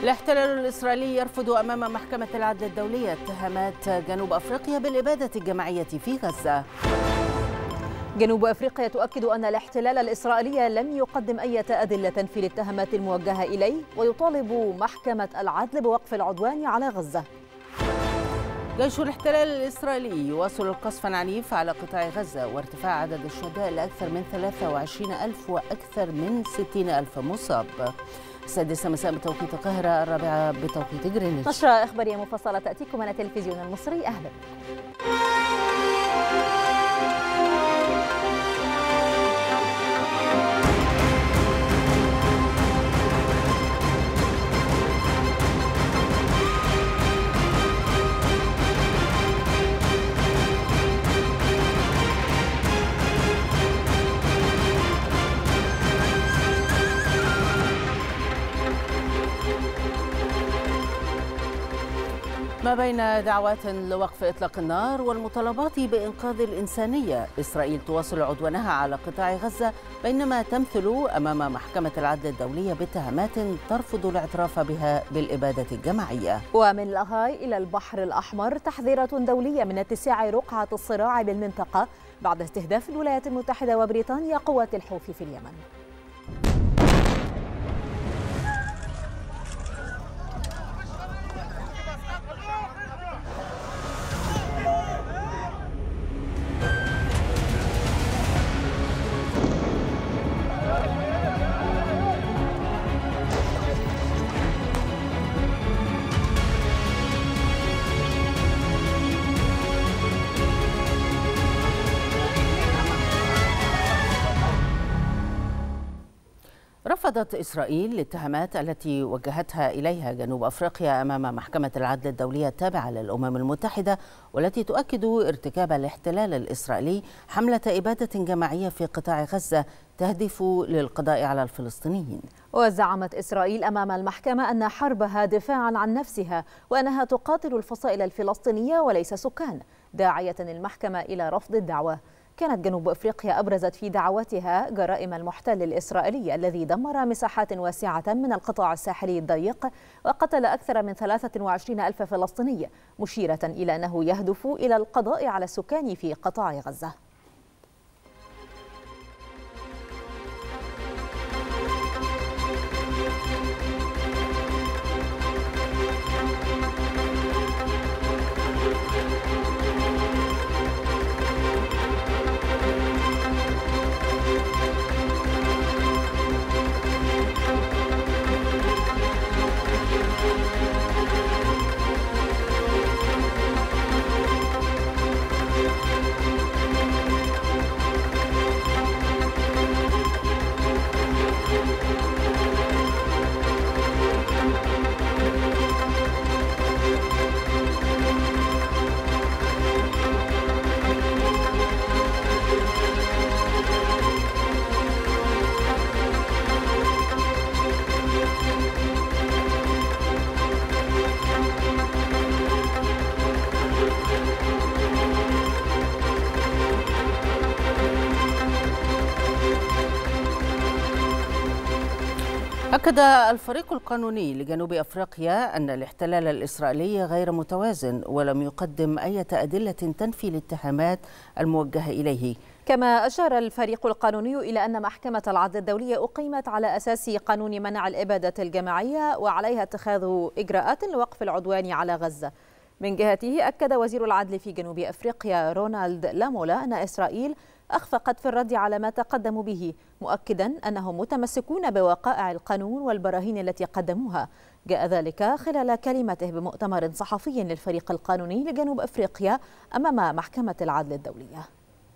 الاحتلال الإسرائيلي يرفض أمام محكمة العدل الدولية اتهامات جنوب أفريقيا بالإبادة الجماعية في غزة. جنوب أفريقيا تؤكد أن الاحتلال الإسرائيلي لم يقدم أي أدلة في الاتهامات الموجهة إليه، ويطالب محكمة العدل بوقف العدوان على غزة. جيش الاحتلال الإسرائيلي يواصل القصف العنيف على قطاع غزة وارتفاع عدد الشهداء لأكثر من 23,000 وأكثر من 60,000 مصاب. 6 مساء بتوقيت القاهرة، 4 بتوقيت جرينتش. نشرة إخبارية مفصلة تأتيكم من التلفزيون المصري. أهلا. ما بين دعوات لوقف إطلاق النار والمطالبات بإنقاذ الإنسانية، إسرائيل تواصل عدوانها على قطاع غزة بينما تمثل أمام محكمة العدل الدولية باتهامات ترفض الاعتراف بها بالإبادة الجماعية. ومن لاهاي إلى البحر الأحمر، تحذيرات دولية من اتساع رقعة الصراع بالمنطقة بعد استهداف الولايات المتحدة وبريطانيا قوات الحوثي في اليمن. رفضت إسرائيل الاتهامات التي وجهتها إليها جنوب أفريقيا أمام محكمة العدل الدولية التابعة للأمم المتحدة، والتي تؤكد ارتكاب الاحتلال الإسرائيلي حملة إبادة جماعية في قطاع غزة تهدف للقضاء على الفلسطينيين. وزعمت إسرائيل أمام المحكمة أن حربها دفاعا عن نفسها، وأنها تقاتل الفصائل الفلسطينية وليس سكان، داعية المحكمة إلى رفض الدعوة. كانت جنوب أفريقيا أبرزت في دعوتها جرائم المحتل الإسرائيلي الذي دمر مساحات واسعة من القطاع الساحلي الضيق وقتل أكثر من 23,000 فلسطيني، مشيرة إلى أنه يهدف إلى القضاء على السكان في قطاع غزة. أكد الفريق القانوني لجنوب أفريقيا أن الاحتلال الإسرائيلي غير متوازن ولم يقدم أي أدلة تنفي الاتهامات الموجهة إليه. كما أشار الفريق القانوني إلى أن محكمة العدل الدولية أقيمت على أساس قانون منع الإبادة الجماعية وعليها اتخاذ إجراءات لوقف العدوان على غزة. من جهته أكد وزير العدل في جنوب أفريقيا رونالد لامولا أن إسرائيل أخفقت في الرد على ما تقدموا به، مؤكدا أنهم متمسكون بوقائع القانون والبراهين التي قدموها. جاء ذلك خلال كلمته بمؤتمر صحفي للفريق القانوني لجنوب أفريقيا أمام محكمة العدل الدولية.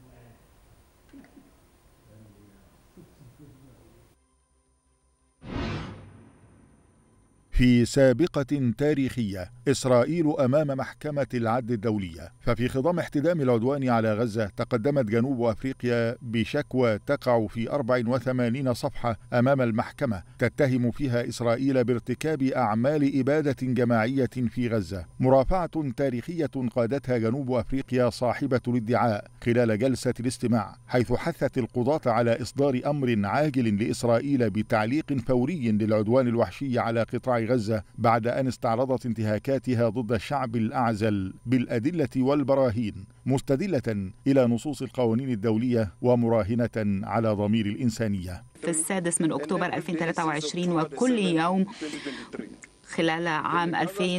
في سابقة تاريخية، إسرائيل أمام محكمة العدل الدولية. ففي خضم احتدام العدوان على غزة تقدمت جنوب أفريقيا بشكوى تقع في 84 صفحة أمام المحكمة تتهم فيها إسرائيل بارتكاب أعمال إبادة جماعية في غزة، مرافعة تاريخية قادتها جنوب أفريقيا صاحبة الادعاء خلال جلسة الاستماع، حيث حثت القضاة على إصدار أمر عاجل لإسرائيل بتعليق فوري للعدوان الوحشي على قطاع غزة بعد أن استعرضت انتهاكاتها ضد الشعب الأعزل بالأدلة والبراهين، مستدلة إلى نصوص القوانين الدولية ومراهنة على ضمير الإنسانية. في 6 أكتوبر 2023 وكل يوم خلال عام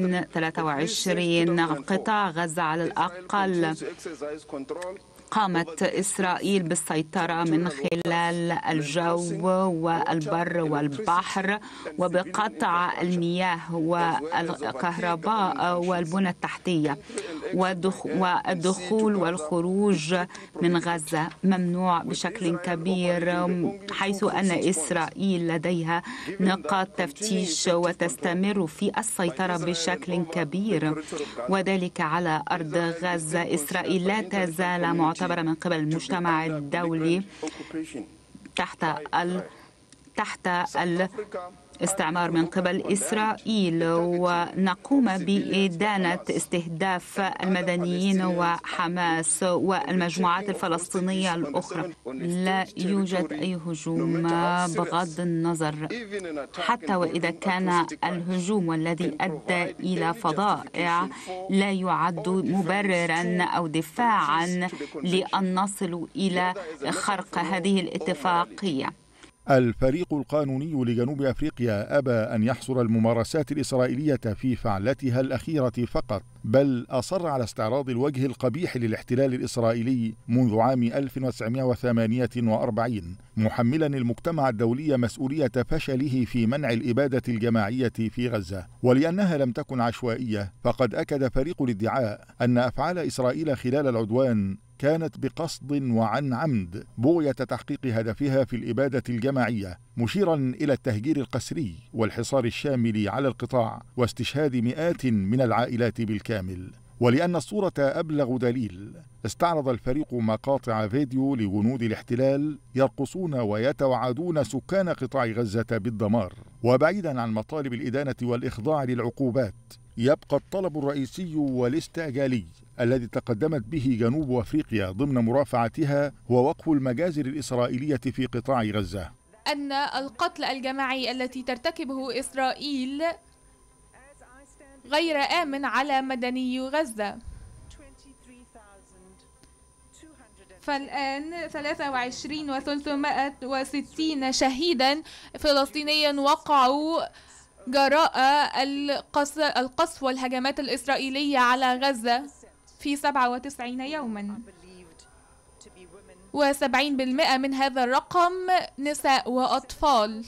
2023 قطاع غزة على الأقل قامت إسرائيل بالسيطرة من خلال الجو والبر والبحر وبقطع المياه والكهرباء والبنى التحتية، والدخول والخروج من غزة ممنوع بشكل كبير، حيث أن إسرائيل لديها نقاط تفتيش وتستمر في السيطرة بشكل كبير، وذلك على أرض غزة. إسرائيل لا تزال معتبرة من قبل المجتمع الدولي تحت الاستعمار من قبل إسرائيل، ونقوم بإدانة استهداف المدنيين وحماس والمجموعات الفلسطينية الأخرى. لا يوجد أي هجوم بغض النظر، حتى وإذا كان الهجوم والذي أدى إلى فظائع لا يعد مبررا أو دفاعا لأن نصل إلى خرق هذه الاتفاقية. الفريق القانوني لجنوب أفريقيا أبى أن يحصر الممارسات الإسرائيلية في فعلتها الأخيرة فقط، بل أصر على استعراض الوجه القبيح للاحتلال الإسرائيلي منذ عام 1948، محملا المجتمع الدولي مسؤولية فشله في منع الإبادة الجماعية في غزة. ولأنها لم تكن عشوائية، فقد أكد فريق الادعاء أن أفعال إسرائيل خلال العدوان كانت بقصد وعن عمد بغية تحقيق هدفها في الإبادة الجماعية، مشيرا إلى التهجير القسري والحصار الشامل على القطاع واستشهاد مئات من العائلات بالكامل. ولأن الصورة أبلغ دليل، استعرض الفريق مقاطع فيديو لجنود الاحتلال يرقصون ويتوعدون سكان قطاع غزة بالدمار. وبعيدا عن مطالب الإدانة والإخضاع للعقوبات، يبقى الطلب الرئيسي والاستعجالي الذي تقدمت به جنوب أفريقيا ضمن مرافعتها هو وقف المجازر الإسرائيلية في قطاع غزة. أن القتل الجماعي التي ترتكبه إسرائيل غير آمن على مدني غزة. فالآن 23,360 شهيدا فلسطينيا وقعوا جراء القصف والهجمات الإسرائيلية على غزة في 97 يوما، و70% من هذا الرقم نساء وأطفال.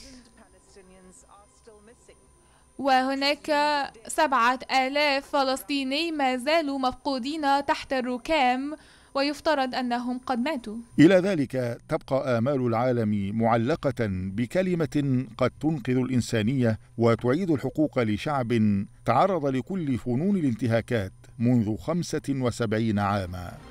وهناك 7,000 فلسطيني ما زالوا مفقودين تحت الركام، ويفترض أنهم قد ماتوا. إلى ذلك تبقى آمال العالم معلقة بكلمة قد تنقذ الإنسانية وتعيد الحقوق لشعب تعرض لكل فنون الانتهاكات منذ 75 عاما.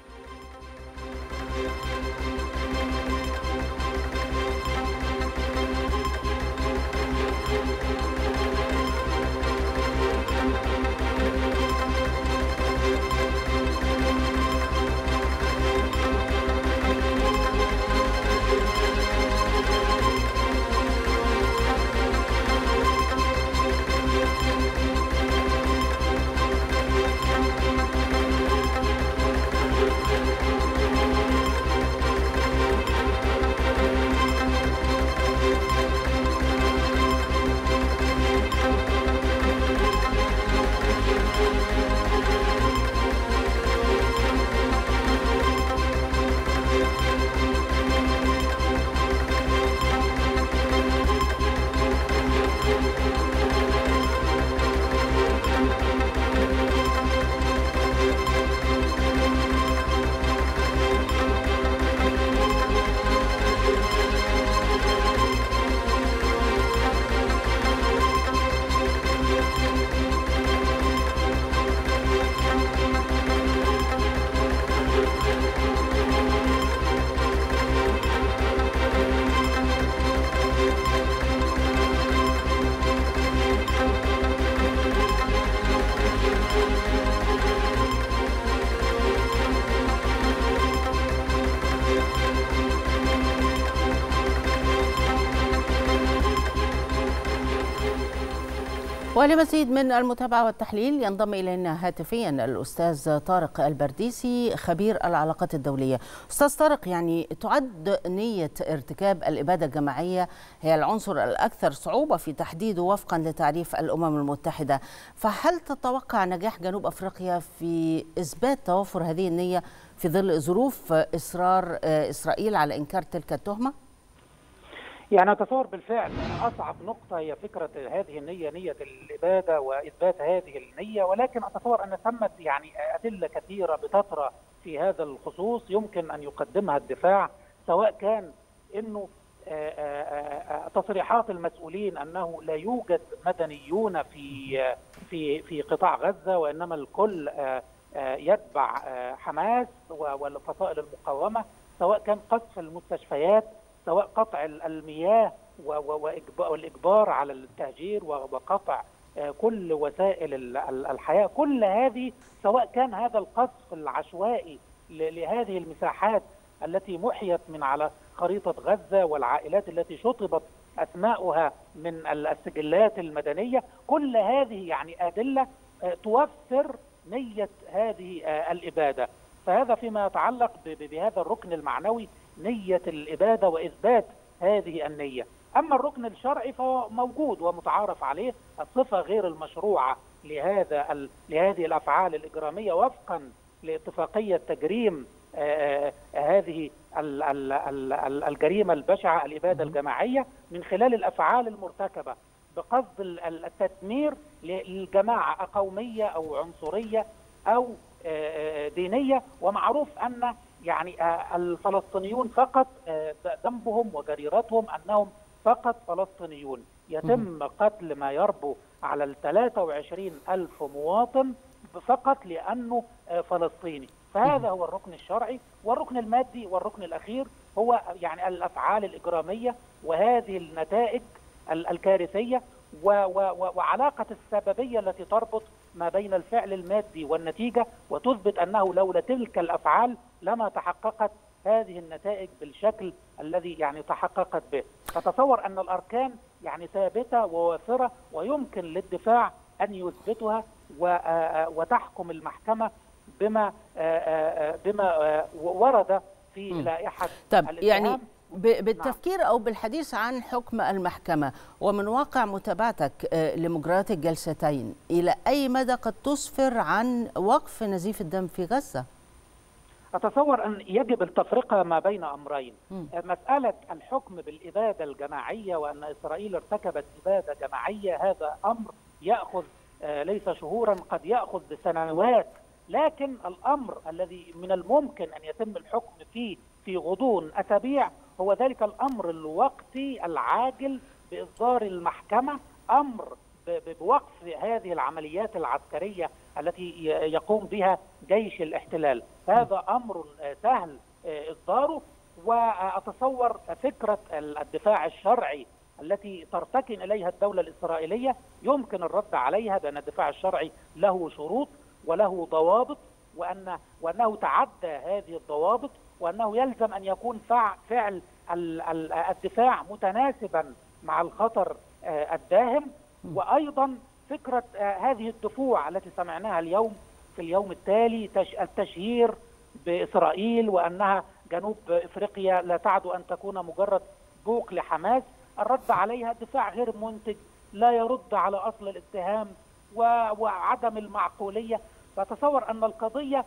ولمزيد من المتابعة والتحليل ينضم إلينا هاتفيا الأستاذ طارق البرديسي خبير العلاقات الدولية. أستاذ طارق، يعني تعد نية ارتكاب الإبادة الجماعية هي العنصر الأكثر صعوبة في تحديده وفقا لتعريف الأمم المتحدة، فهل تتوقع نجاح جنوب أفريقيا في إثبات توفر هذه النية في ظل ظروف إصرار إسرائيل على إنكار تلك التهمة؟ يعني أتصور بالفعل أصعب نقطة هي فكرة هذه النية، نية الإبادة وإثبات هذه النية، ولكن أتصور أن ثمة يعني أدلة كثيرة بتطرأ في هذا الخصوص يمكن أن يقدمها الدفاع، سواء كان أنه تصريحات المسؤولين أنه لا يوجد مدنيون في قطاع غزة وإنما الكل يتبع حماس والفصائل المقاومة، سواء كان قصف المستشفيات، سواء قطع المياه والإجبار على التهجير وقطع كل وسائل الحياة، كل هذه سواء كان هذا القصف العشوائي لهذه المساحات التي محيت من على خريطة غزة والعائلات التي شطبت أسماؤها من السجلات المدنية، كل هذه يعني أدلة توفر نية هذه الإبادة. فهذا فيما يتعلق بهذا الركن المعنوي، نية الإبادة وإثبات هذه النية. أما الركن الشرعي فهو موجود ومتعارف عليه، الصفة غير المشروعة لهذه الأفعال الإجرامية وفقا لاتفاقية تجريم هذه الجريمة البشعة، الإبادة الجماعية، من خلال الأفعال المرتكبة بقصد التدمير للجماعة قومية أو عنصرية أو دينية. ومعروف أن يعني الفلسطينيون فقط ذنبهم وجريرتهم أنهم فقط فلسطينيون، يتم قتل ما يربو على 23,000 مواطن فقط لأنه فلسطيني. فهذا هو الركن الشرعي. والركن المادي والركن الأخير هو يعني الأفعال الإجرامية وهذه النتائج الكارثية وعلاقة السببية التي تربط ما بين الفعل المادي والنتيجة، وتثبت أنه لولا تلك الأفعال لما تحققت هذه النتائج بالشكل الذي يعني تحققت به. فتصور أن الأركان يعني ثابتة ووافرة ويمكن للدفاع أن يثبتها وتحكم المحكمة بما ورد في لائحة الاتهام. يعني بالتفكير أو بالحديث عن حكم المحكمة ومن واقع متابعتك لمجريات الجلستين، إلى أي مدى قد تسفر عن وقف نزيف الدم في غزة؟ أتصور أن يجب التفرقة ما بين أمرين. مسألة الحكم بالإبادة الجماعية وأن إسرائيل ارتكبت إبادة جماعية، هذا أمر يأخذ ليس شهورا، قد يأخذ سنوات، لكن الأمر الذي من الممكن أن يتم الحكم فيه في غضون أسابيع هو ذلك الأمر الوقتي العاجل بإصدار المحكمة أمر بوقف هذه العمليات العسكرية التي يقوم بها جيش الاحتلال. هذا أمر سهل إصداره. وأتصور فكرة الدفاع الشرعي التي ترتكن إليها الدولة الإسرائيلية يمكن الرد عليها بأن الدفاع الشرعي له شروط وله ضوابط، وأنه تعدى هذه الضوابط، وأنه يلزم أن يكون فعل الدفاع متناسبا مع الخطر الداهم. وأيضا فكرة هذه الدفوع التي سمعناها اليوم في اليوم التالي، التشهير بإسرائيل وأنها جنوب إفريقيا لا تعد أن تكون مجرد بوق لحماس، الرد عليها دفاع غير منتج لا يرد على أصل الاتهام وعدم المعقولية. فتصور أن القضية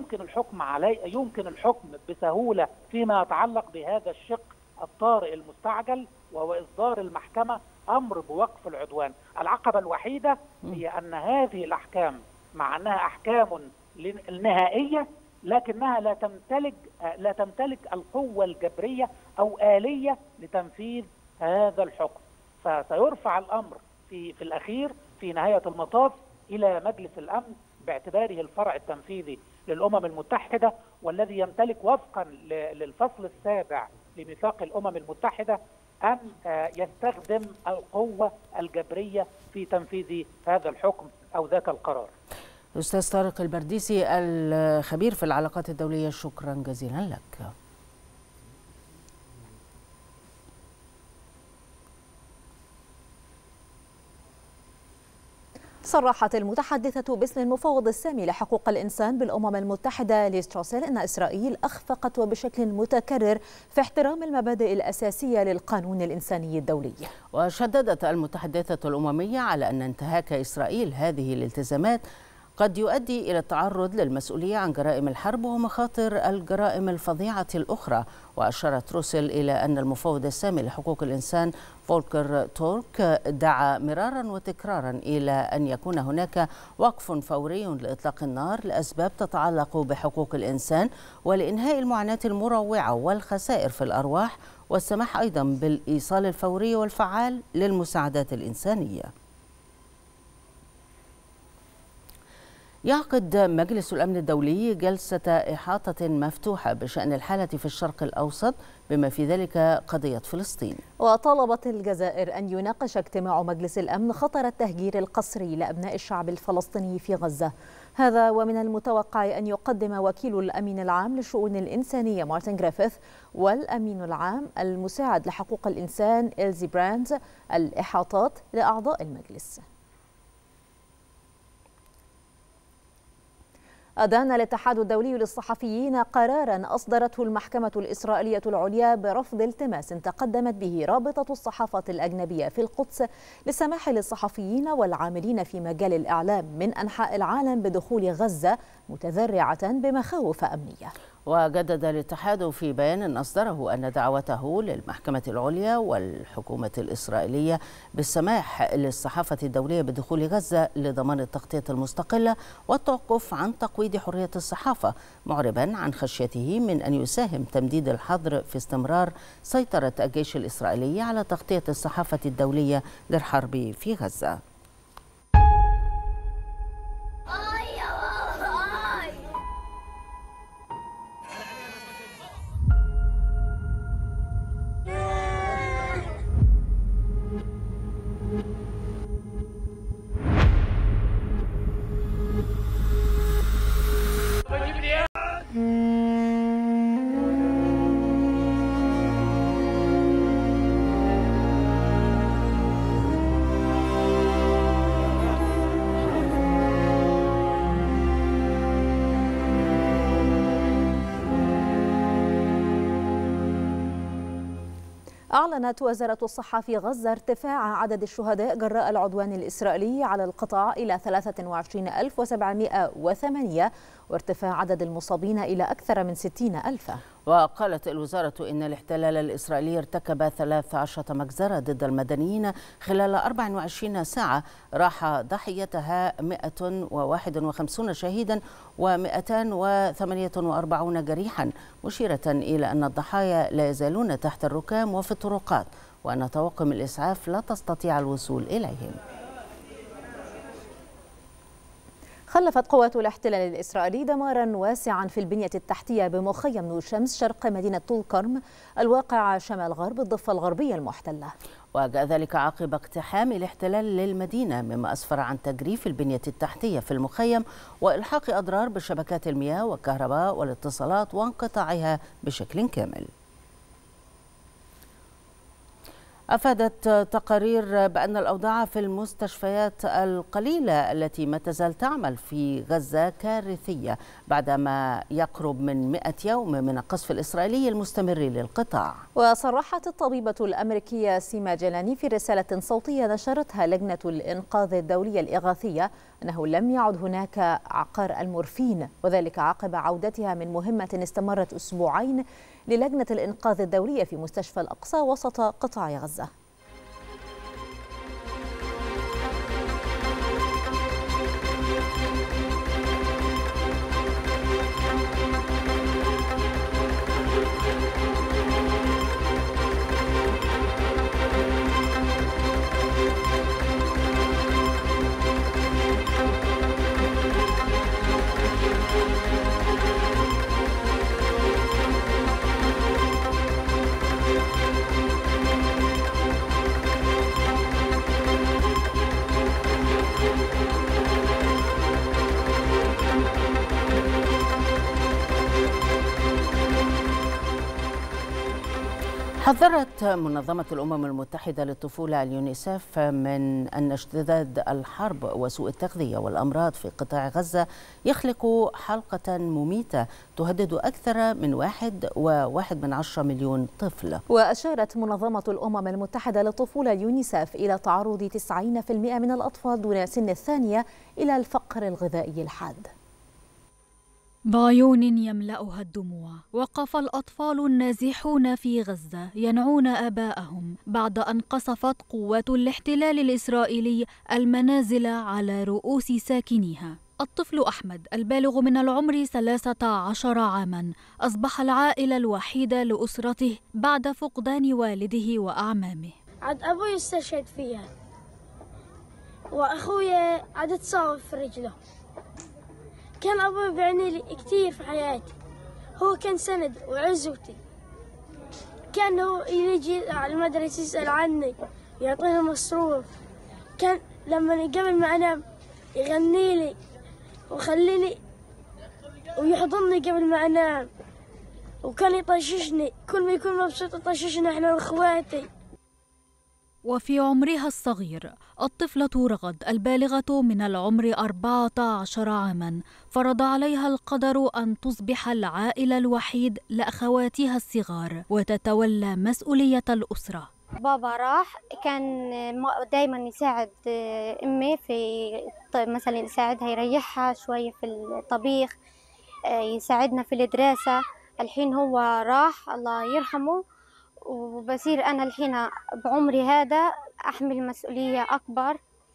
يمكن الحكم بسهولة فيما يتعلق بهذا الشق الطارئ المستعجل، وهو إصدار المحكمة أمر بوقف العدوان. العقبة الوحيدة هي أن هذه الأحكام مع أنها أحكام نهائية لكنها لا تمتلك القوة الجبرية أو آلية لتنفيذ هذا الحكم. فسيرفع الأمر في الأخير في نهاية المطاف إلى مجلس الأمن باعتباره الفرع التنفيذي للأمم المتحدة، والذي يمتلك وفقا للفصل 7 لميثاق الأمم المتحدة أن يستخدم القوة الجبرية في تنفيذ هذا الحكم أو ذاك القرار. أستاذ طارق البرديسي الخبير في العلاقات الدولية، شكرا جزيلا لك. صرحت المتحدثة باسم المفوض السامي لحقوق الإنسان بالأمم المتحدة ليز تروسيل أن إسرائيل أخفقت وبشكل متكرر في احترام المبادئ الأساسية للقانون الإنساني الدولي. وشددت المتحدثة الأممية على أن انتهاك إسرائيل هذه الالتزامات قد يؤدي إلى التعرض للمسؤولية عن جرائم الحرب ومخاطر الجرائم الفظيعة الأخرى. وأشارت روسل إلى أن المفوض السامي لحقوق الإنسان فولكر تورك دعا مرارا وتكرارا إلى أن يكون هناك وقف فوري لإطلاق النار لأسباب تتعلق بحقوق الإنسان ولإنهاء المعاناة المروعة والخسائر في الأرواح، والسماح أيضا بالإيصال الفوري والفعال للمساعدات الإنسانية. يعقد مجلس الأمن الدولي جلسة إحاطة مفتوحة بشأن الحالة في الشرق الأوسط بما في ذلك قضية فلسطين. وطلبت الجزائر أن يناقش اجتماع مجلس الأمن خطر التهجير القسري لأبناء الشعب الفلسطيني في غزة. هذا ومن المتوقع أن يقدم وكيل الأمين العام للشؤون الإنسانية مارتن غريفيث والأمين العام المساعد لحقوق الإنسان إلزي براندز الإحاطات لأعضاء المجلس. أدان الاتحاد الدولي للصحفيين قراراً أصدرته المحكمة الإسرائيلية العليا برفض التماس تقدمت به رابطة الصحافة الأجنبية في القدس للسماح للصحفيين والعاملين في مجال الإعلام من أنحاء العالم بدخول غزة متذرعة بمخاوف أمنية. وجدد الاتحاد في بيان أصدره أن دعوته للمحكمة العليا والحكومة الإسرائيلية بالسماح للصحافة الدولية بدخول غزة لضمان التغطية المستقلة والتوقف عن تقويض حرية الصحافة، معربا عن خشيته من أن يساهم تمديد الحظر في استمرار سيطرة الجيش الإسرائيلي على تغطية الصحافة الدولية للحرب في غزة. أعلنت وزارة الصحة في غزة ارتفاع عدد الشهداء جراء العدوان الإسرائيلي على القطاع إلى 23708 وارتفاع عدد المصابين إلى أكثر من 60,000. وقالت الوزارة إن الاحتلال الإسرائيلي ارتكب 13 مجزرة ضد المدنيين خلال 24 ساعة راح ضحيتها 151 شهيدا و248 جريحا، مشيرة إلى أن الضحايا لا يزالون تحت الركام وفي الطرقات وأن طواقم الإسعاف لا تستطيع الوصول إليهم. خلفت قوات الاحتلال الإسرائيلي دمارا واسعا في البنية التحتية بمخيم نور شمس شرق مدينة طول كرم الواقع شمال غرب الضفة الغربية المحتلة. وجاء ذلك عقب اقتحام الاحتلال للمدينة مما أسفر عن تجريف البنية التحتية في المخيم وإلحاق أضرار بشبكات المياه والكهرباء والاتصالات وانقطاعها بشكل كامل. أفادت تقارير بأن الأوضاع في المستشفيات القليلة التي ما تزال تعمل في غزة كارثية بعدما يقرب من 100 يوم من القصف الإسرائيلي المستمر للقطاع. وصرحت الطبيبة الأمريكية سيما جيلاني في رسالة صوتية نشرتها لجنة الإنقاذ الدولية الإغاثية أنه لم يعد هناك عقار المورفين، وذلك عقب عودتها من مهمة استمرت أسبوعين للجنة الإنقاذ الدولية في مستشفى الأقصى وسط قطاع غزة. حذرت منظمة الأمم المتحدة للطفولة اليونيسف من أن اشتداد الحرب وسوء التغذية والأمراض في قطاع غزة يخلق حلقة مميتة تهدد أكثر من 1.1 مليون طفل. وأشارت منظمة الأمم المتحدة للطفولة اليونيسف إلى تعرض 90% من الأطفال دون سن الثانية إلى الفقر الغذائي الحاد. بعيون يملأها الدموع وقف الأطفال النازحون في غزة ينعون آباءهم بعد أن قصفت قوات الاحتلال الإسرائيلي المنازل على رؤوس ساكنيها. الطفل أحمد البالغ من العمر 13 عاما أصبح العائلة الوحيدة لأسرته بعد فقدان والده وأعمامه. عاد أبوي استشهد فيها وأخويا عاد تصاب في رجله. كان أبوي بيعني لي كثير في حياتي، هو كان سند وعزوتي. كان هو يجي على المدرسة يسأل عني يعطيني مصروف. كان لما قبل ما أنام يغني لي ويخليني ويحضنني قبل ما أنام، وكان يطششني كل ما يكون مبسوط يطششنا إحنا وإخواتي. وفي عمرها الصغير الطفلة رغد البالغة من العمر 14 عاما فرض عليها القدر أن تصبح العائلة الوحيد لأخواتها الصغار وتتولى مسؤولية الأسرة. بابا راح كان دايما يساعد أمي في مثلا يساعدها يريحها شوية في الطبيخ، يساعدنا في الدراسة. الحين هو راح الله يرحمه، وبصير أنا الحين بعمري هذا أحمل مسؤولية أكبر،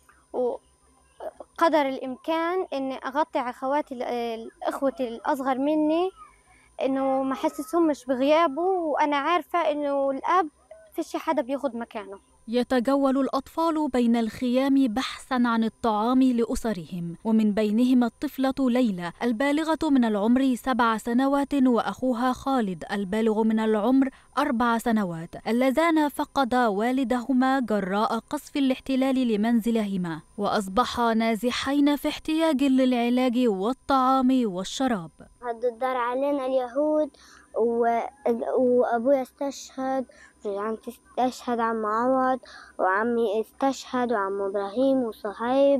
وقدر الإمكان إني أغطي على أخواتي الأخوتي الأصغر مني، إنه ما حسسهمش بغيابه، وأنا عارفة إنه الأب فيش حدا بياخد مكانه. يتجول الأطفال بين الخيام بحثاً عن الطعام لأسرهم، ومن بينهم الطفلة ليلى البالغة من العمر 7 سنوات وأخوها خالد البالغ من العمر 4 سنوات، اللذان فقدا والدهما جراء قصف الاحتلال لمنزلهما، وأصبحا نازحين في احتياج للعلاج والطعام والشراب. هدوا الدار علينا اليهود، وأبويا استشهد، وعمتي استشهد، عم عوض وعمي استشهد، وعم إبراهيم وصهيب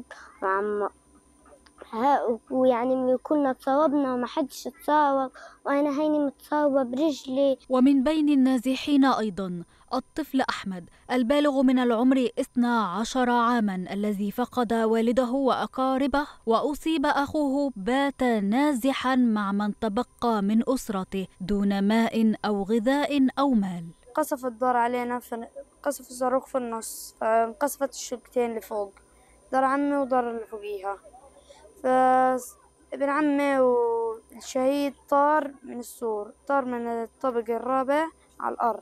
ويعني كنا تصاوبنا وما حدش تصاوب، وأنا هيني متصاوبة برجلي. ومن بين النازحين أيضا الطفل أحمد البالغ من العمر 12 عاما الذي فقد والده وأقاربه، وأصيب أخوه بات نازحا مع من تبقى من أسرته دون ماء أو غذاء أو مال. قصف الدار علينا قصف الصاروخ في النص، فانقصفت الشقتين اللي فوق، دار عمي ودار اللي فوقيها. فابن عمي والشهيد طار من السور، طار من الطابق الرابع على الأرض،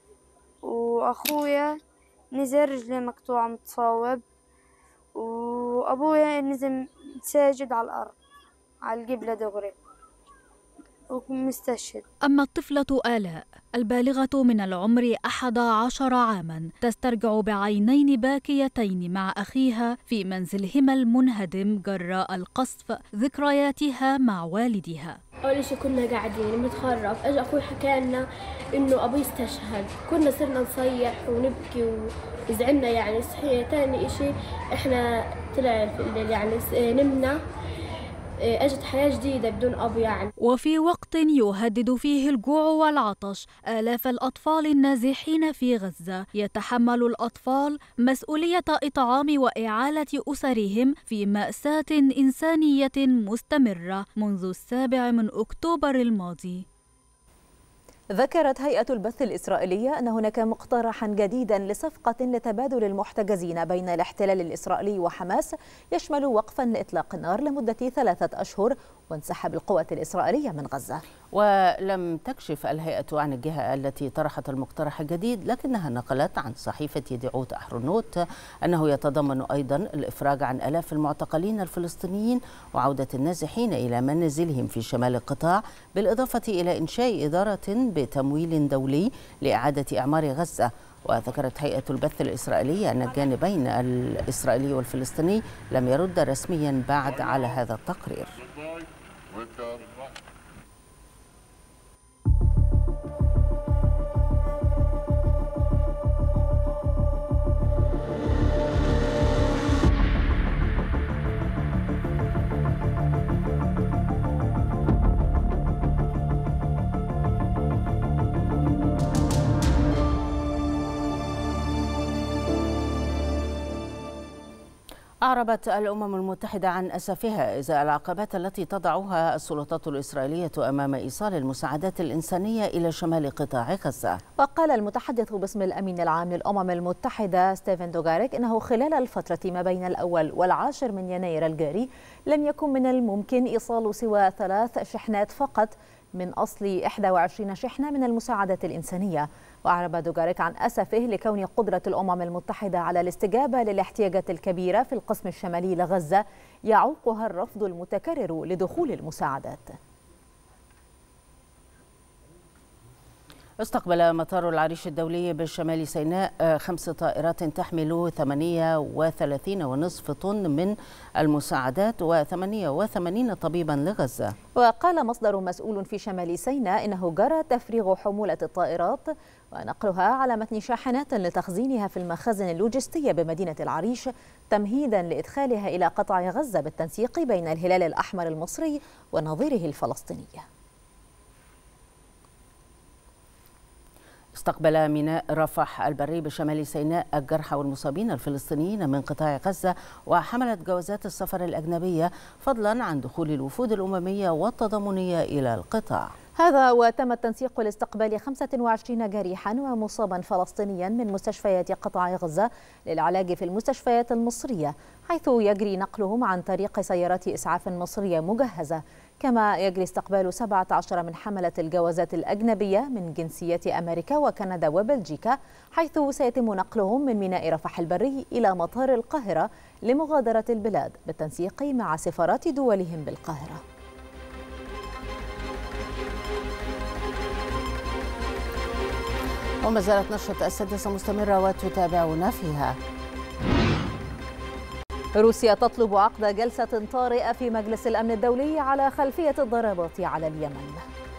وأخويا نزل رجلي مقطوعة متصاوب، وأبويا نزل ساجد على الأرض على القبلة دغري ومستشهد. أما الطفلة آلاء البالغة من العمر 11 عاما تسترجع بعينين باكيتين مع أخيها في منزلهما المنهدم جراء القصف ذكرياتها مع والدها. أول شيء كنا قاعدين بنتخرف، أجا أخوي حكى لنا إنه أبوي استشهد، كنا صرنا نصيح ونبكي وزعلنا يعني. صحيح تاني إشي إحنا طلع يعني نمنا، أجت حياة جديدة بدون أب يعني. وفي وقت يهدد فيه الجوع والعطش آلاف الأطفال النازحين في غزة، يتحمل الأطفال مسؤولية إطعام وإعالة أسرهم في مأساة إنسانية مستمرة منذ 7 أكتوبر الماضي. ذكرت هيئة البث الإسرائيلية أن هناك مقترحا جديدا لصفقة لتبادل المحتجزين بين الاحتلال الإسرائيلي وحماس يشمل وقفا لإطلاق النار لمدة 3 أشهر وانسحاب القوات الإسرائيلية من غزة. ولم تكشف الهيئة عن الجهة التي طرحت المقترح الجديد، لكنها نقلت عن صحيفة يدعوت أحرنوت أنه يتضمن أيضا الإفراج عن آلاف المعتقلين الفلسطينيين وعودة النازحين إلى منازلهم في شمال القطاع، بالإضافة إلى إنشاء إدارة بتمويل دولي لإعادة إعمار غزة. وذكرت هيئة البث الإسرائيلية أن الجانبين الإسرائيلي والفلسطيني لم يرد رسميا بعد على هذا التقرير. أعربت الأمم المتحدة عن أسفها إزاء العقبات التي تضعها السلطات الإسرائيلية أمام إيصال المساعدات الإنسانية إلى شمال قطاع غزة. وقال المتحدث باسم الأمين العام للأمم المتحدة ستيفن دوغاريك إنه خلال الفترة ما بين الأول والعاشر من يناير الجاري لم يكن من الممكن إيصال سوى 3 شحنات فقط من أصل 21 شحنة من المساعدات الإنسانية. وأعرب دوغاريك عن أسفه لكون قدرة الأمم المتحدة على الاستجابة للاحتياجات الكبيرة في القسم الشمالي لغزة يعوقها الرفض المتكرر لدخول المساعدات. استقبل مطار العريش الدولي بشمال سيناء 5 طائرات تحمل 38.5 طن من المساعدات و88 طبيبا لغزة. وقال مصدر مسؤول في شمال سيناء إنه جرى تفريغ حمولة الطائرات ونقلها على متن شاحنات لتخزينها في المخازن اللوجستية بمدينة العريش تمهيدا لإدخالها إلى قطاع غزة بالتنسيق بين الهلال الأحمر المصري ونظيره الفلسطيني. استقبل ميناء رفح البري بشمال سيناء الجرحى والمصابين الفلسطينيين من قطاع غزة وحملت جوازات السفر الأجنبية فضلا عن دخول الوفود الأممية والتضامنية إلى القطاع. هذا وتم التنسيق لاستقبال 25 جريحا ومصابا فلسطينيا من مستشفيات قطاع غزة للعلاج في المستشفيات المصرية، حيث يجري نقلهم عن طريق سيارات إسعاف مصرية مجهزة. كما يجري استقبال 17 من حملة الجوازات الأجنبية من جنسيات أمريكا وكندا وبلجيكا، حيث سيتم نقلهم من ميناء رفح البري إلى مطار القاهرة لمغادرة البلاد بالتنسيق مع سفارات دولهم بالقاهرة. وما زالت نشرة السادسة مستمرة وتتابعون فيها. روسيا تطلب عقد جلسة طارئة في مجلس الأمن الدولي على خلفية الضربات على اليمن.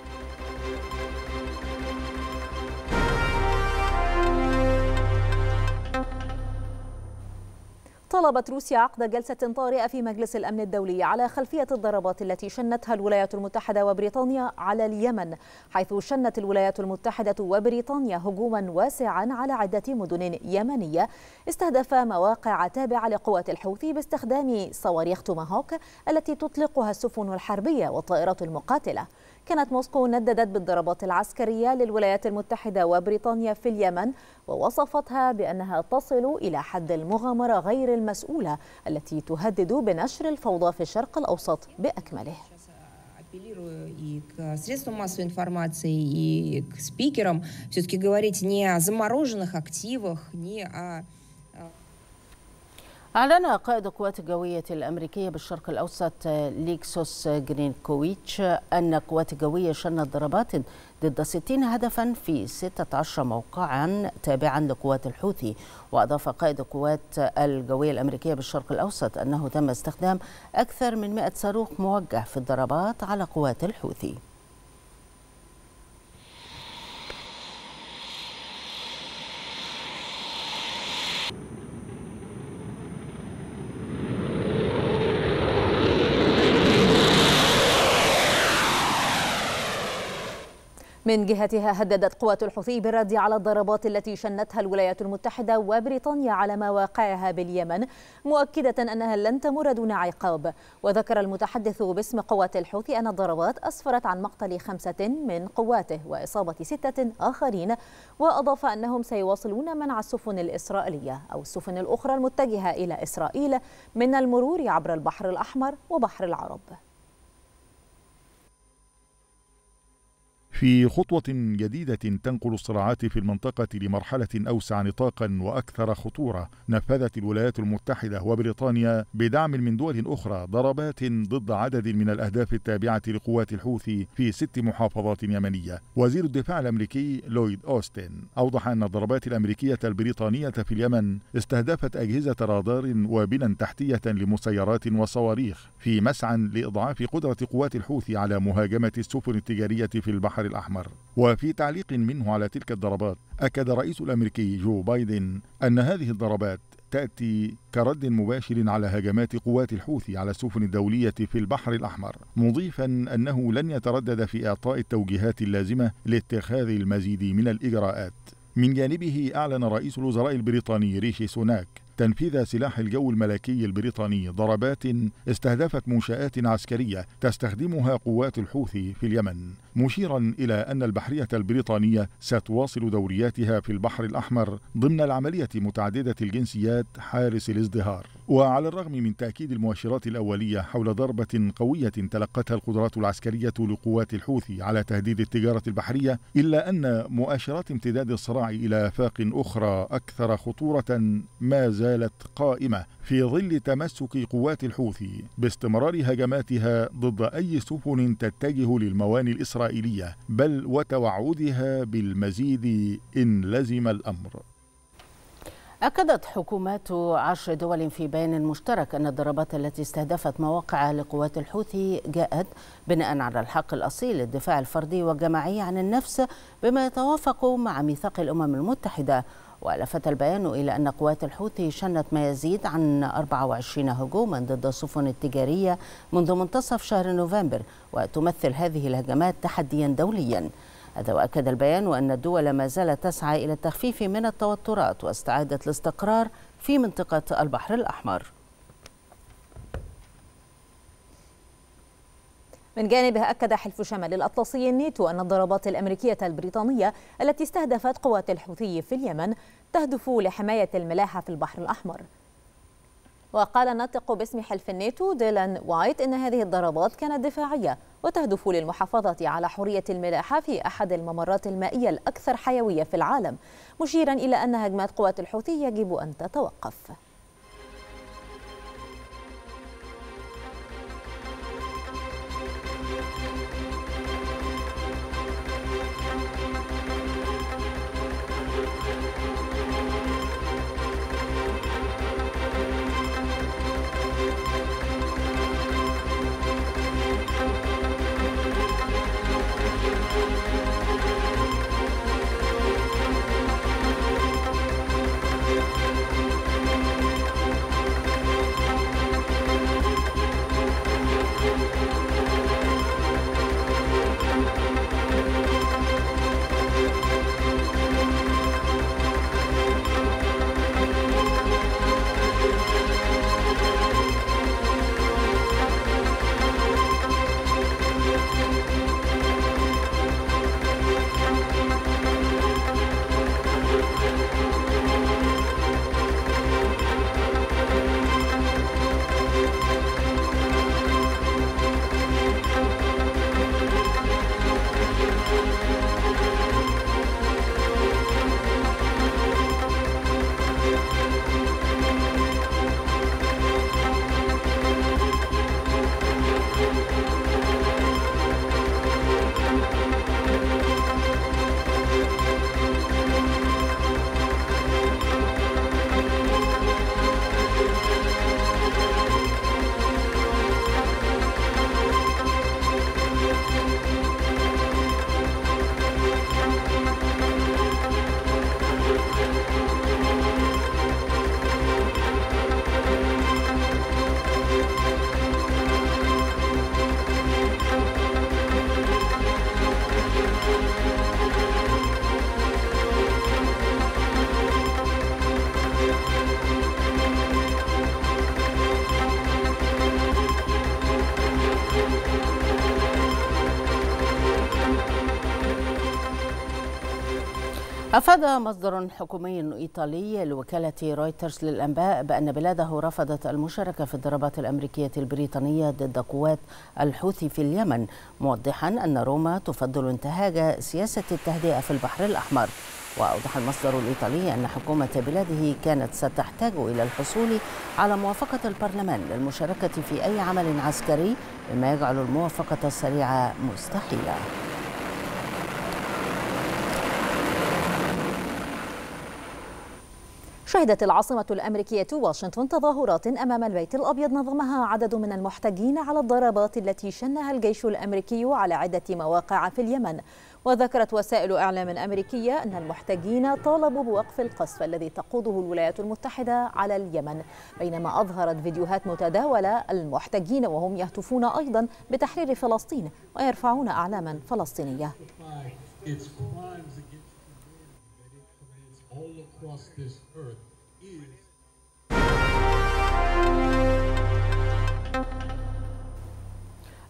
طلبت روسيا عقد جلسة طارئة في مجلس الأمن الدولي على خلفية الضربات التي شنتها الولايات المتحدة وبريطانيا على اليمن، حيث شنت الولايات المتحدة وبريطانيا هجوما واسعا على عدة مدن يمنية استهدف مواقع تابعة لقوات الحوثي باستخدام صواريخ توماهوك التي تطلقها السفن الحربية والطائرات المقاتلة. كانت موسكو نددت بالضربات العسكرية للولايات المتحدة وبريطانيا في اليمن ووصفتها بأنها تصل إلى حد المغامرة غير المسؤولة التي تهدد بنشر الفوضى في الشرق الأوسط بأكمله. И к средствам массовой информации, и к спикерам все-таки говорить не о замороженных активах, не о... أعلن قائد القوات الجوية الأمريكية بالشرق الأوسط ليكسوس جرينكويتش أن القوات الجوية شنت ضربات ضد 60 هدفا في 16 موقعا تابعا لقوات الحوثي. وأضاف قائد القوات الجوية الأمريكية بالشرق الأوسط أنه تم استخدام أكثر من 100 صاروخ موجه في الضربات على قوات الحوثي. من جهتها هددت قوات الحوثي بالرد على الضربات التي شنتها الولايات المتحدة وبريطانيا على مواقعها باليمن، مؤكدة أنها لن تمر دون عقاب. وذكر المتحدث باسم قوات الحوثي أن الضربات أسفرت عن مقتل 5 من قواته وإصابة 6 آخرين، وأضاف أنهم سيواصلون منع السفن الإسرائيلية أو السفن الأخرى المتجهة إلى إسرائيل من المرور عبر البحر الأحمر وبحر العرب. في خطوة جديدة تنقل الصراعات في المنطقة لمرحلة أوسع نطاقا وأكثر خطورة، نفذت الولايات المتحدة وبريطانيا بدعم من دول أخرى ضربات ضد عدد من الأهداف التابعة لقوات الحوثي في 6 محافظات يمنية. وزير الدفاع الأمريكي لويد أوستن أوضح أن الضربات الأمريكية البريطانية في اليمن استهدفت أجهزة رادار وبنى تحتية لمسيرات وصواريخ في مسعى لإضعاف قدرة قوات الحوثي على مهاجمة السفن التجارية في البحر الأحمر. وفي تعليق منه على تلك الضربات أكد الرئيس الأمريكي جو بايدن أن هذه الضربات تأتي كرد مباشر على هجمات قوات الحوثي على السفن الدولية في البحر الأحمر، مضيفا أنه لن يتردد في إعطاء التوجيهات اللازمة لاتخاذ المزيد من الإجراءات. من جانبه أعلن رئيس الوزراء البريطاني ريشي سوناك تنفيذ سلاح الجو الملكي البريطاني ضربات استهدفت منشآت عسكرية تستخدمها قوات الحوثي في اليمن، مشيرا إلى أن البحرية البريطانية ستواصل دورياتها في البحر الأحمر ضمن العملية متعددة الجنسيات حارس الازدهار. وعلى الرغم من تأكيد المؤشرات الأولية حول ضربة قوية تلقتها القدرات العسكرية لقوات الحوثي على تهديد التجارة البحرية، إلا أن مؤشرات امتداد الصراع إلى آفاق أخرى أكثر خطورة ما زالت قائمة في ظل تمسك قوات الحوثي باستمرار هجماتها ضد أي سفن تتجه للموانئ الإسرائيلية، بل وتوعدها بالمزيد إن لزم الأمر. أكدت حكومات 10 دول في بيان مشترك أن الضربات التي استهدفت مواقع لقوات الحوثي جاءت بناء على الحق الأصيل للدفاع الفردي والجماعي عن النفس بما يتوافق مع ميثاق الأمم المتحدة. ولفت البيان إلى أن قوات الحوثي شنت ما يزيد عن 24 هجوما ضد السفن التجارية منذ منتصف شهر نوفمبر، وتمثل هذه الهجمات تحديا دوليا. هذا وأكد البيان أن الدول ما زالت تسعى إلى التخفيف من التوترات واستعادة الاستقرار في منطقة البحر الأحمر. من جانبه أكد حلف شمال الأطلسي الناتو أن الضربات الأمريكية البريطانية التي استهدفت قوات الحوثي في اليمن تهدف لحماية الملاحة في البحر الأحمر. وقال الناطق باسم حلف الناتو ديلان وايت إن هذه الضربات كانت دفاعية وتهدف للمحافظة على حرية الملاحة في أحد الممرات المائية الأكثر حيوية في العالم، مشيرا إلى أن هجمات قوات الحوثي يجب أن تتوقف. أفاد مصدر حكومي إيطالي لوكالة رويترز للأنباء بأن بلاده رفضت المشاركة في الضربات الأمريكية البريطانية ضد قوات الحوثي في اليمن، موضحا أن روما تفضل انتهاج سياسة التهدئة في البحر الأحمر. وأوضح المصدر الإيطالي أن حكومة بلاده كانت ستحتاج إلى الحصول على موافقة البرلمان للمشاركة في أي عمل عسكري، مما يجعل الموافقة السريعة مستحيلة. شهدت العاصمة الأمريكية واشنطن تظاهرات أمام البيت الأبيض نظمها عدد من المحتجين على الضربات التي شنها الجيش الأمريكي على عدة مواقع في اليمن. وذكرت وسائل إعلام أمريكية أن المحتجين طالبوا بوقف القصف الذي تقوده الولايات المتحدة على اليمن، بينما أظهرت فيديوهات متداولة المحتجين وهم يهتفون أيضا بتحرير فلسطين ويرفعون أعلاما فلسطينية. all across this earth is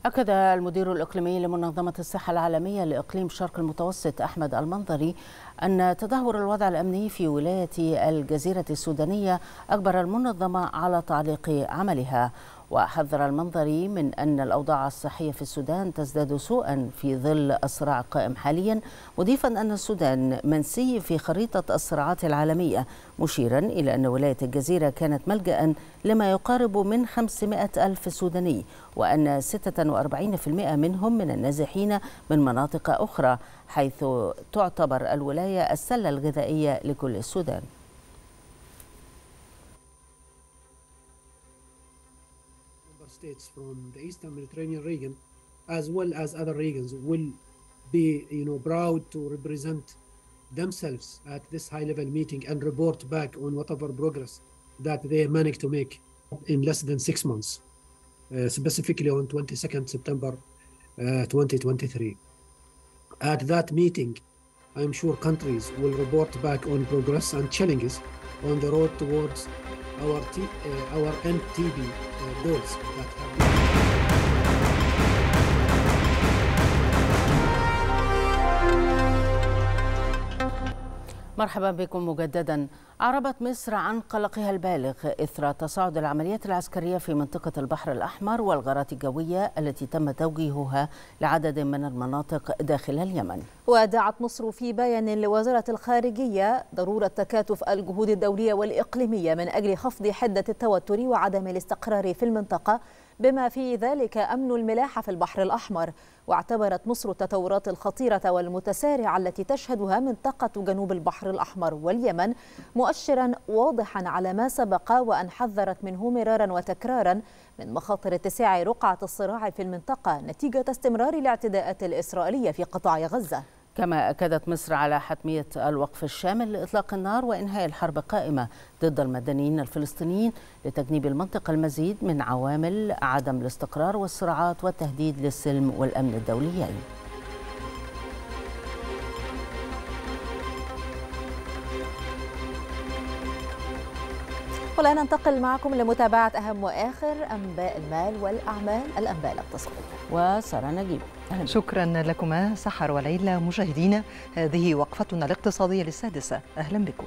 أكد المدير الإقليمي لمنظمة الصحة العالمية لإقليم شرق المتوسط أحمد المنظري أن تدهور الوضع الأمني في ولاية الجزيرة السودانية أجبر المنظمة على تعليق عملها. وحذر المنظري من أن الأوضاع الصحية في السودان تزداد سوءا في ظل الصراع القائم حاليا، مضيفا أن السودان منسي في خريطة الصراعات العالمية، مشيرا إلى أن ولاية الجزيرة كانت ملجأ لما يقارب من 500 ألف سوداني، وأن 46% منهم من النازحين من مناطق أخرى، حيث تعتبر الولاية السلة الغذائية لكل السودان. States from the Eastern Mediterranean region, as well as other regions, will be, proud to represent themselves at this high-level meeting and report back on whatever progress that they managed to make in less than 6 months, specifically on 22nd September 2023. At that meeting, I'm sure countries will report back on progress and challenges on the road towards our NTB goals that have been. مرحبا بكم مجددا. أعربت مصر عن قلقها البالغ إثر تصاعد العمليات العسكرية في منطقة البحر الأحمر والغارات الجوية التي تم توجيهها لعدد من المناطق داخل اليمن. ودعت مصر في بيان لوزارة الخارجية ضرورة تكاتف الجهود الدولية والإقليمية من أجل خفض حدة التوتر وعدم الاستقرار في المنطقة، بما في ذلك أمن الملاحة في البحر الأحمر. واعتبرت مصر التطورات الخطيرة والمتسارعة التي تشهدها منطقة جنوب البحر الأحمر واليمن مؤشرا واضحا على ما سبق، وأن حذرت منه مرارا وتكرارا من مخاطر اتساع رقعة الصراع في المنطقة نتيجة استمرار الاعتداءات الإسرائيلية في قطاع غزة. كما أكدت مصر على حتمية الوقف الشامل لإطلاق النار وإنهاء الحرب قائمة ضد المدنيين الفلسطينيين لتجنيب المنطقة المزيد من عوامل عدم الاستقرار والصراعات والتهديد للسلم والأمن الدوليين. والآن ننتقل معكم لمتابعة أهم وآخر أنباء المال والأعمال، الأنباء الاقتصادية، وسارة نجيب. شكرا لكما سحر وليلى. مشاهدينا، هذه وقفتنا الاقتصادية للسادسة، أهلا بكم.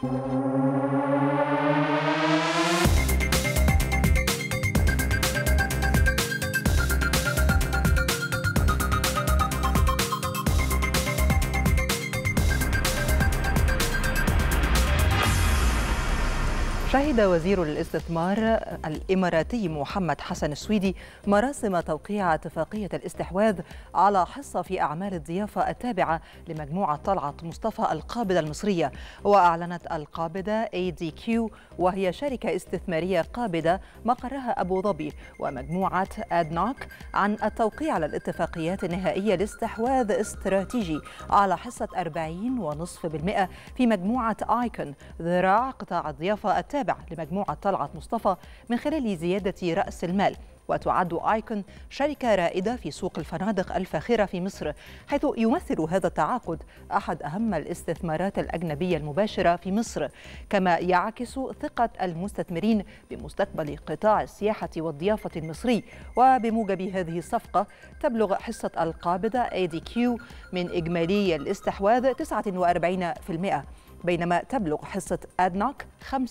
شهد وزير الاستثمار الإماراتي محمد حسن السويدي مراسم توقيع اتفاقية الاستحواذ على حصة في أعمال الضيافة التابعة لمجموعة طلعت مصطفى القابضة المصرية. وأعلنت القابضة ADQ، وهي شركة استثمارية قابضة مقرها أبو ظبي، ومجموعة ADNOC عن التوقيع على الاتفاقيات النهائية لاستحواذ استراتيجي على حصة 40.5% في مجموعة آيكون، ذراع قطاع الضيافة التابع لمجموعة طلعت مصطفى، من خلال زيادة رأس المال. وتعد آيكون شركة رائدة في سوق الفنادق الفاخرة في مصر، حيث يمثل هذا التعاقد أحد أهم الاستثمارات الأجنبية المباشرة في مصر، كما يعكس ثقة المستثمرين بمستقبل قطاع السياحة والضيافة المصري. وبموجب هذه الصفقة تبلغ حصة القابضة ADQ من إجمالي الاستحواذ 49%، بينما تبلغ حصة ADNOC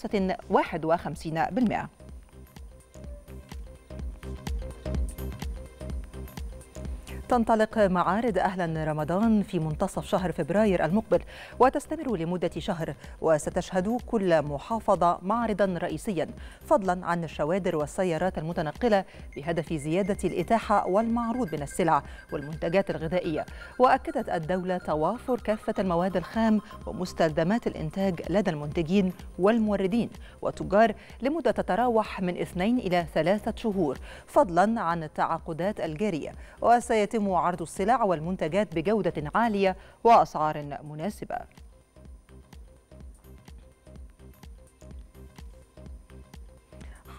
51%. تنطلق معارض أهلا رمضان في منتصف شهر فبراير المقبل، وتستمر لمدة شهر، وستشهد كل محافظة معرضا رئيسيا، فضلا عن الشوادر والسيارات المتنقلة، بهدف زيادة الإتاحة والمعروض من السلع والمنتجات الغذائية. وأكدت الدولة توافر كافة المواد الخام ومستلزمات الإنتاج لدى المنتجين والموردين والتجار لمدة تتراوح من 2 إلى 3 شهور، فضلا عن التعاقدات الجارية. وسيتم عرض السلع والمنتجات بجودة عالية وأسعار مناسبة.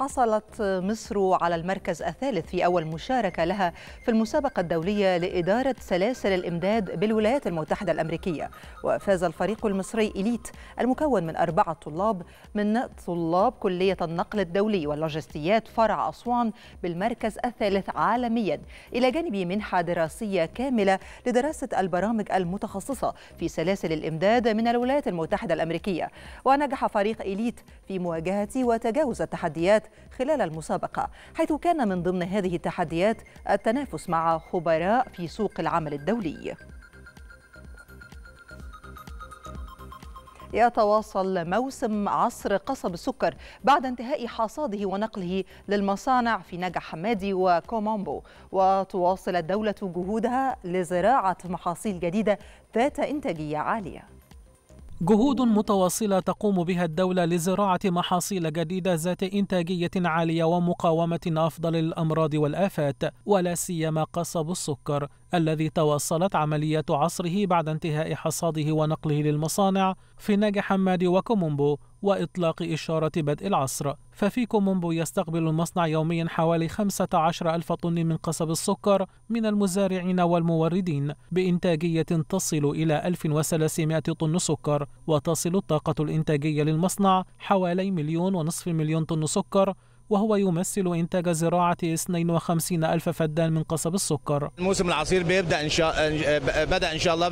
حصلت مصر على المركز الثالث في أول مشاركة لها في المسابقة الدولية لإدارة سلاسل الإمداد بالولايات المتحدة الأمريكية. وفاز الفريق المصري إليت المكون من 4 طلاب من طلاب كلية النقل الدولي واللوجستيات فرع أسوان بالمركز الثالث عالميا، إلى جانب منحة دراسية كاملة لدراسة البرامج المتخصصة في سلاسل الإمداد من الولايات المتحدة الأمريكية. ونجح فريق إليت في مواجهة وتجاوز التحديات خلال المسابقة، حيث كان من ضمن هذه التحديات التنافس مع خبراء في سوق العمل الدولي. يتواصل موسم عصر قصب السكر بعد انتهاء حصاده ونقله للمصانع في نجع حمادي وكومومبو، وتواصل الدولة جهودها لزراعة محاصيل جديدة ذات إنتاجية عالية. جهود متواصلة تقوم بها الدولة لزراعة محاصيل جديدة ذات إنتاجية عالية ومقاومة أفضل للأمراض والآفات، ولا سيما قصب السكر الذي تواصلت عمليات عصره بعد انتهاء حصاده ونقله للمصانع في نجع حمادي وكومومبو وإطلاق إشارة بدء العصر. ففي كومومبو يستقبل المصنع يوميا حوالي 15,000 طن من قصب السكر من المزارعين والموردين بإنتاجية تصل إلى 1300 طن سكر، وتصل الطاقة الإنتاجية للمصنع حوالي 1.5 مليون طن سكر، وهو يمثل إنتاج زراعة 52,000 فدان من قصب السكر. الموسم العصير بيبدأ بدأ إن شاء الله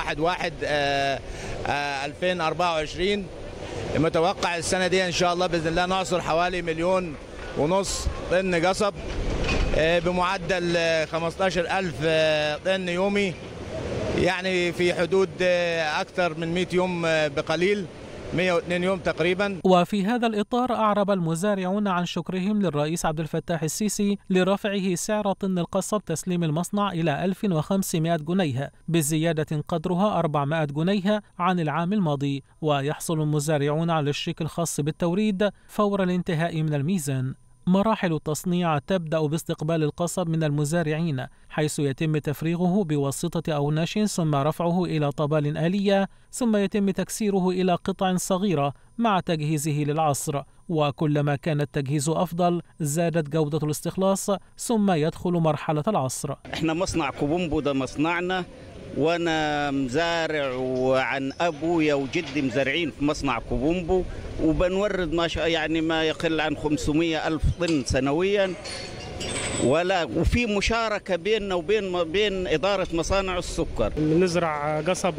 ب1/1/2024. متوقع السنة دي إن شاء الله بإذن الله نعصر حوالي 1.5 مليون طن قصب بمعدل 15,000 طن يومي، يعني في حدود أكثر من 100 يوم بقليل، 102 يوم تقريبا. وفي هذا الإطار أعرب المزارعون عن شكرهم للرئيس عبد الفتاح السيسي لرفعه سعر طن القصب تسليم المصنع إلى 1500 جنيه بزيادة قدرها 400 جنيه عن العام الماضي، ويحصل المزارعون على الشيك الخاص بالتوريد فور الانتهاء من الميزان. مراحل التصنيع تبدأ باستقبال القصب من المزارعين، حيث يتم تفريغه بواسطة أوناش ثم رفعه إلى طبال آلية، ثم يتم تكسيره إلى قطع صغيرة مع تجهيزه للعصر. وكلما كان التجهيز أفضل زادت جودة الاستخلاص، ثم يدخل مرحلة العصر. احنا مصنع كومومبو ده مصنعنا، وانا مزارع وعن ابويا وجدي مزارعين في مصنع كومومبو، وبنورد ما يقل عن 500,000 طن سنويا، وفي مشاركة بيننا وبين إدارة مصانع السكر. بنزرع قصب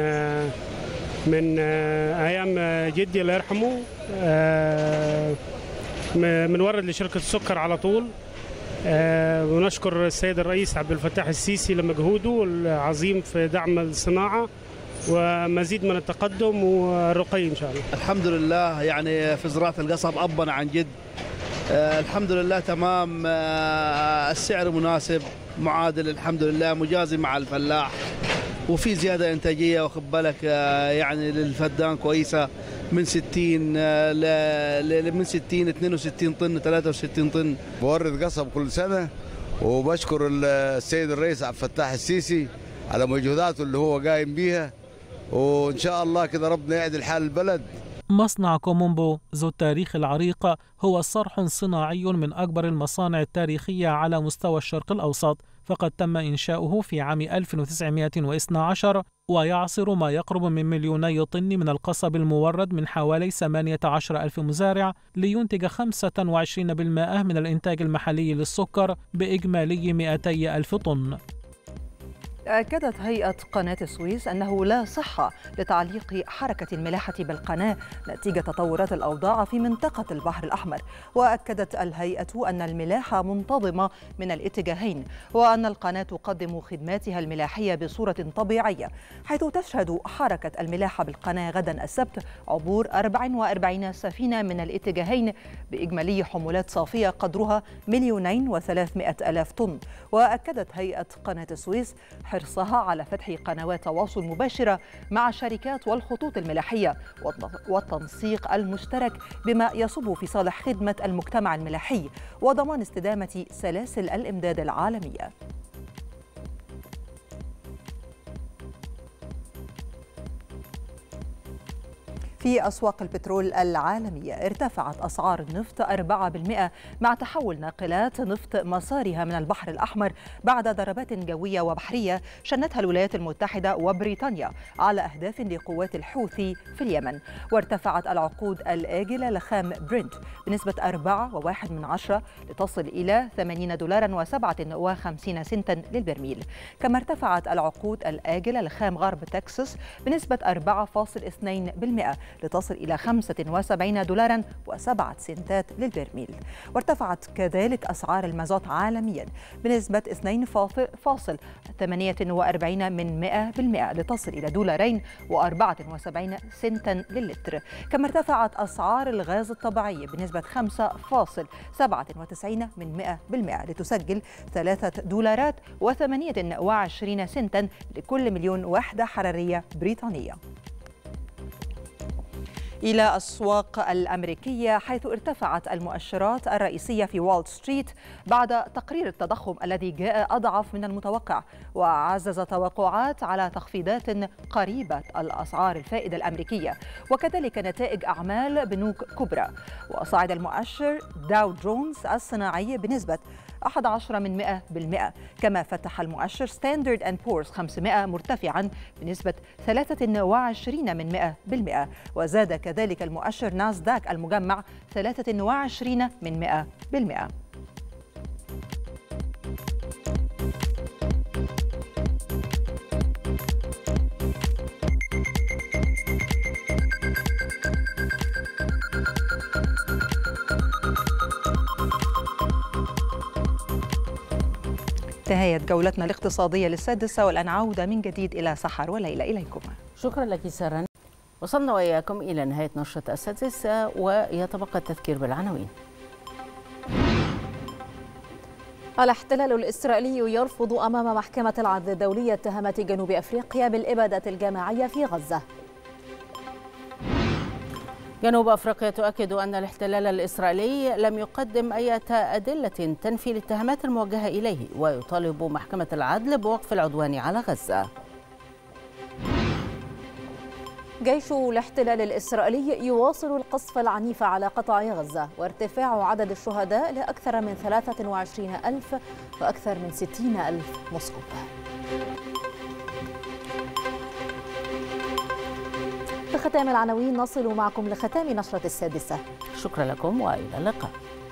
من أيام جدي الله يرحمه، بنورد لشركة السكر على طول. ونشكر السيد الرئيس عبد الفتاح السيسي لمجهوده العظيم في دعم الصناعة ومزيد من التقدم والرقي إن شاء الله. الحمد لله، يعني في زراعة القصب أبا عن جد. الحمد لله تمام، السعر مناسب معادل، الحمد لله مجازي مع الفلاح، وفي زيادة إنتاجية واخد بالك، يعني للفدان كويسة من 60 62 طن 63 طن. بورد قصب كل سنة، وبشكر السيد الرئيس عبد الفتاح السيسي على مجهوداته اللي هو قايم بيها، وإن شاء الله كده ربنا يعدل حال البلد. مصنع كومومبو ذو التاريخ العريق هو صرح صناعي من أكبر المصانع التاريخية على مستوى الشرق الأوسط، فقد تم إنشاؤه في عام 1912، ويعصر ما يقرب من 2,000,000 طن من القصب المورد من حوالي 18,000 مزارع، لينتج 25% من الإنتاج المحلي للسكر بإجمالي 200,000 طن. أكدت هيئة قناة السويس أنه لا صحة لتعليق حركة الملاحة بالقناة نتيجة تطورات الأوضاع في منطقة البحر الأحمر. وأكدت الهيئة أن الملاحة منتظمة من الاتجاهين، وأن القناة تقدم خدماتها الملاحية بصورة طبيعية، حيث تشهد حركة الملاحة بالقناة غدا السبت عبور 44 سفينة من الاتجاهين بإجمالي حمولات صافية قدرها 2,300,000 طن. وأكدت هيئة قناة السويس حرصها على فتح قنوات تواصل مباشرة مع الشركات والخطوط الملاحية والتنسيق المشترك بما يصب في صالح خدمة المجتمع الملاحي وضمان استدامة سلاسل الإمداد العالمية. في أسواق البترول العالمية ارتفعت أسعار النفط 4% مع تحول ناقلات نفط مسارها من البحر الأحمر بعد ضربات جوية وبحرية شنتها الولايات المتحدة وبريطانيا على أهداف لقوات الحوثي في اليمن. وارتفعت العقود الآجلة لخام برنت بنسبة 4.1 لتصل إلى $80.57 للبرميل. كما ارتفعت العقود الآجلة لخام غرب تكساس بنسبة 4.2% لتصل إلى $75.07 للبرميل. وارتفعت كذلك أسعار المازوت عالميا بنسبة 2.48% لتصل إلى $2.74 للتر. كما ارتفعت أسعار الغاز الطبيعي بنسبة 5.97% لتسجل $3.28 لكل مليون وحدة حرارية بريطانية. إلى الأسواق الأمريكية، حيث ارتفعت المؤشرات الرئيسية في وول ستريت بعد تقرير التضخم الذي جاء أضعف من المتوقع، وعزز توقعات على تخفيضات قريبة الأسعار الفائدة الأمريكية وكذلك نتائج أعمال بنوك كبرى. وصعد المؤشر داو جونز الصناعي بنسبة 11%، كما فتح المؤشر ستاندرد أند بورز 500 مرتفعا بنسبة 23%، وزاد كذلك المؤشر ناسداك المجمع 23%. انتهت جولتنا الاقتصادية للسادسة، والآن عودة من جديد إلى سحر وليلى. إليكم. شكرا لك سارة. وصلنا وإياكم إلى نهاية نشرة السادسة، ويتبقى التذكير بالعناوين. الاحتلال الإسرائيلي يرفض أمام محكمة العدل الدولية اتهامات جنوب أفريقيا بالإبادة الجماعية في غزة. جنوب أفريقيا تؤكد أن الاحتلال الإسرائيلي لم يقدم أي أدلة تنفي الاتهامات الموجهة إليه، ويطالب محكمة العدل بوقف العدوان على غزة. جيش الاحتلال الإسرائيلي يواصل القصف العنيف على قطاع غزة، وارتفاع عدد الشهداء لأكثر من 23,000 وأكثر من 60,000 مصاب. بختام العناوين نصل معكم لختام نشرة السادسة. شكرا لكم وإلى اللقاء.